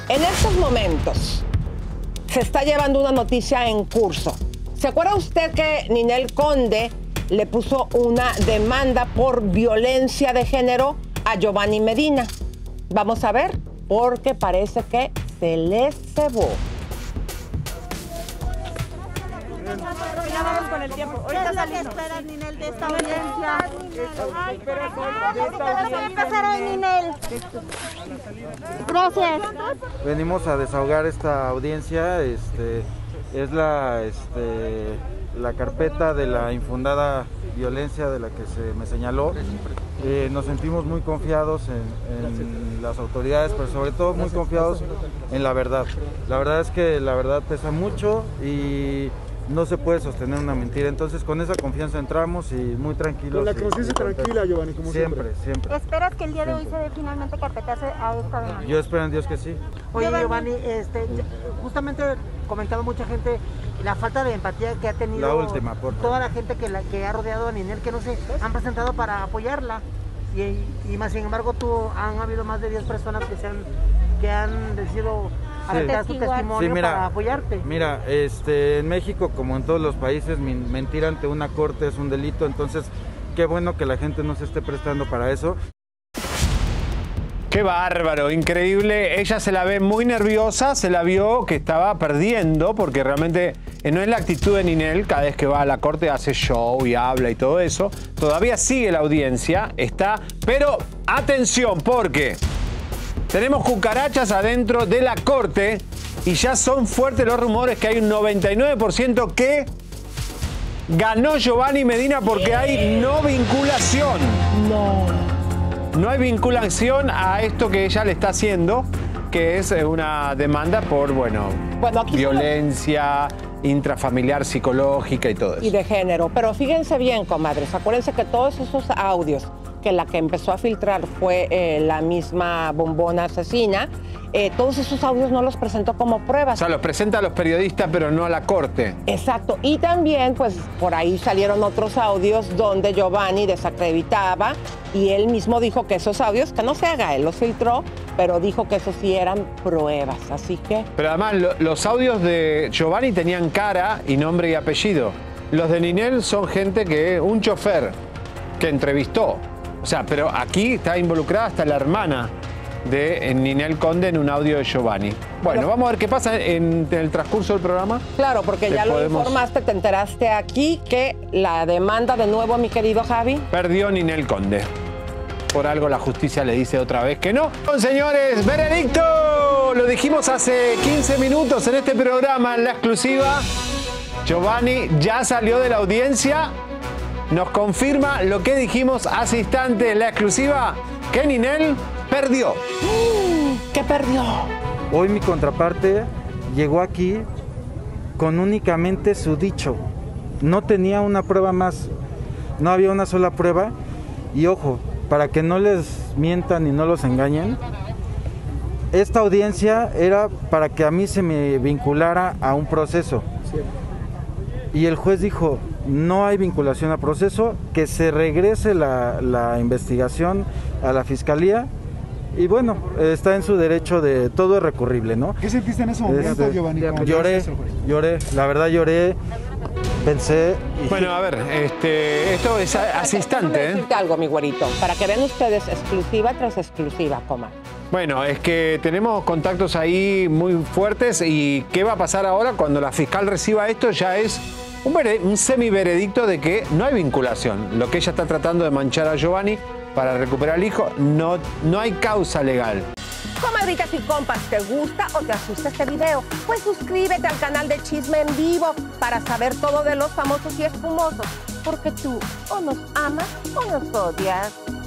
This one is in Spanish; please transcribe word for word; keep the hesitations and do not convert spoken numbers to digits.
En estos momentos se está llevando una noticia en curso. ¿Se acuerda usted que Ninel Conde le puso una demanda por violencia de género a Giovanni Medina? Vamos a ver, porque parece que se le cebó. Ya vamos con el tiempo. Ahorita salimos. ¿Qué esperas, Ninel, de esta audiencia? Ay, pero ¿qué va a pasar hoy, Ninel? Gracias. Venimos a desahogar esta audiencia. Este, es la, este, la carpeta de la infundada violencia de la que se me señaló. Eh, nos sentimos muy confiados en, en las autoridades, pero sobre todo muy confiados en la verdad. La verdad es que la verdad pesa mucho y no se puede sostener una mentira. Entonces con esa confianza entramos y muy tranquilos. Con la conciencia tranquila, Giovanni, como siempre. Siempre, siempre. ¿Esperas que el día de hoy se dé finalmente carpetazo a esta demanda? Yo espero en Dios que sí. Oye, Giovanni, este, justamente comentado mucha gente la falta de empatía que ha tenido la última, por toda la gente que, la, que ha rodeado a Ninel, que no se han presentado para apoyarla. Y, y más sin embargo, tú han habido más de diez personas que se han, que han decidido aceptar su testimonio sí, mira, para apoyarte. Mira, este, en México, como en todos los países, mentir ante una corte es un delito, entonces qué bueno que la gente no se esté prestando para eso. Qué bárbaro, increíble. Ella se la ve muy nerviosa, se la vio que estaba perdiendo, porque realmente no es la actitud de Ninel. Cada vez que va a la corte hace show y habla y todo eso. Todavía sigue la audiencia, está... Pero atención, porque tenemos cucarachas adentro de la corte y ya son fuertes los rumores que hay un noventa y nueve por ciento que ganó Giovanni Medina porque hay no vinculación. No. No hay vinculación a esto que ella le está haciendo, que es una demanda por, bueno, bueno aquí violencia intrafamiliar, psicológica y todo eso. Y de género. Pero fíjense bien, comadres, acuérdense que todos esos audios, que la que empezó a filtrar fue eh, la misma bombona asesina, eh, todos esos audios no los presentó como pruebas. O sea, los presenta a los periodistas, pero no a la corte. Exacto. Y también, pues, por ahí salieron otros audios donde Giovanni desacreditaba y él mismo dijo que esos audios, que no se haga, él los filtró, pero dijo que esos sí eran pruebas, así que... Pero además, lo, los audios de Giovanni tenían cara y nombre y apellido. Los de Ninel son gente que, un chofer que entrevistó. O sea, pero aquí está involucrada hasta la hermana de Ninel Conde en un audio de Giovanni. Bueno, vamos a ver qué pasa en, en el transcurso del programa. Claro, porque ya podemos... lo informaste, te enteraste aquí que la demanda de nuevo, mi querido Javi. Perdió Ninel Conde. Por algo la justicia le dice otra vez que no. Señores, veredicto. Lo dijimos hace quince minutos en este programa, en la exclusiva. Giovanni ya salió de la audiencia. Nos confirma lo que dijimos hace instantes en la exclusiva, que Ninel perdió. ¿Qué perdió? Hoy mi contraparte llegó aquí con únicamente su dicho. No tenía una prueba más. No había una sola prueba. Y ojo, para que no les mientan y no los engañen, esta audiencia era para que a mí se me vinculara a un proceso. Y el juez dijo, no hay vinculación a proceso, que se regrese la, la investigación a la fiscalía. Y bueno, está en su derecho de todo es recurrible, ¿no? ¿Qué sentiste en ese momento, este, Giovanni? Lloré, lloré, la verdad lloré, pensé... Y... Bueno, a ver, este, esto es hace instante, ¿eh? decirte algo, mi güerito, para que vean ustedes exclusiva tras exclusiva, coma. Bueno, es que tenemos contactos ahí muy fuertes y ¿qué va a pasar ahora cuando la fiscal reciba esto? Ya es un, un semi-veredicto de que no hay vinculación. Lo que ella está tratando de manchar a Giovanni para recuperar al hijo, no, no hay causa legal. Comadritas y compas, ¿te gusta o te asusta este video? Pues suscríbete al canal de Chisme en Vivo para saber todo de los famosos y espumosos. Porque tú o nos amas o nos odias.